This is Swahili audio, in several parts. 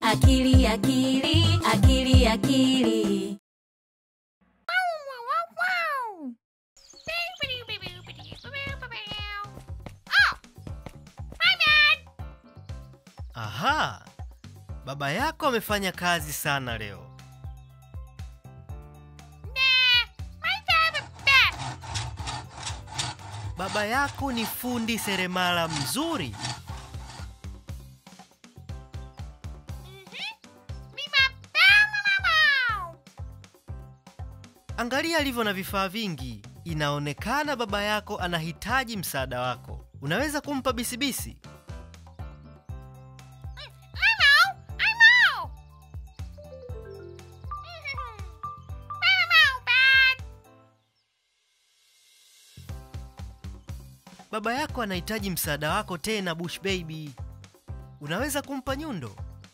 Akili, akili, akili, akili. Aha! Baba yako amefanya kazi sana leo. Baba yako ni fundi seremala mzuri. Angalia alivyo na vifaa vingi. Inaonekana baba yako anahitaji msaada wako. Unaweza kumpa bisibisi? Baba yako anahitaji msaada wako tena, Bush Baby. Unaweza kumpa nyundo?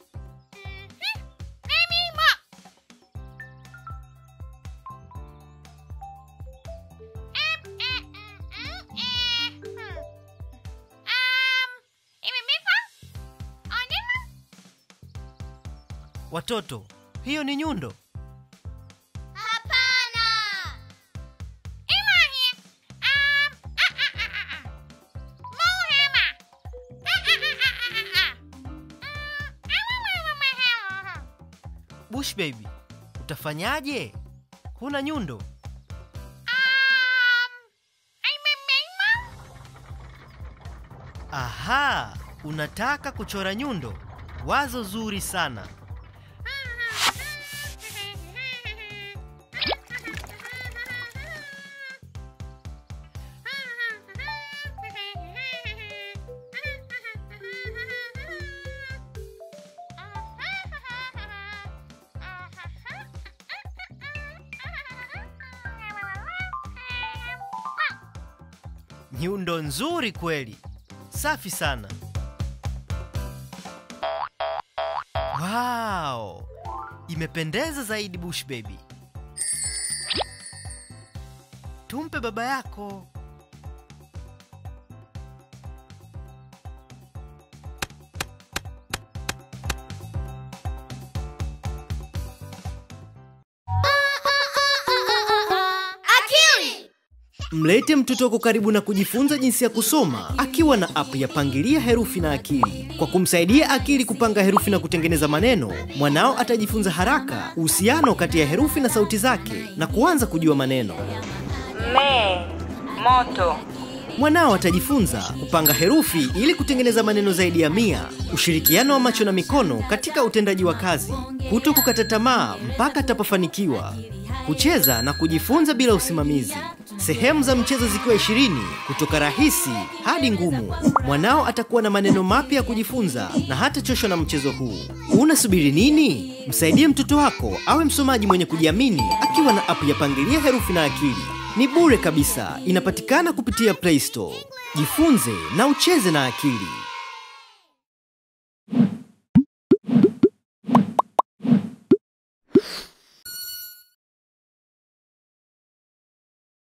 Watoto, hiyo ni nyundo? Bush Baby, utafanyaje? Huna nyundo? Aha, unataka kuchora nyundo. Wazo zuri sana. Nyundo nzuri kweli. Safi sana. Wow! Imependeza zaidi, Bush Baby. Tumpe baba yako. Mlete mtoto wako karibu na kujifunza jinsi ya kusoma akiwa na app ya Pangilia Herufi na Akili. Kwa kumsaidia akili kupanga herufi na kutengeneza maneno, mwanao atajifunza haraka uhusiano kati ya herufi na sauti zake na kuanza kujua maneno. Moto. Mwanao atajifunza kupanga herufi ili kutengeneza maneno zaidi ya 100, ushirikiano wa macho na mikono katika utendaji wa kazi, kutokukata tamaa mpaka atapofanikiwa, kucheza na kujifunza bila usimamizi, sehemu za mchezo zikiwa 20 kutoka rahisi hadi ngumu. Mwanao atakuwa na maneno mapya ya kujifunza na hatachoshwa na mchezo huu. Unasubiri nini? Msaidie mtoto wako awe msomaji mwenye kujiamini akiwa na app ya Pangilia Herufi na Akili. Ni bure kabisa, inapatikana kupitia Play Store. Jifunze na ucheze na akili.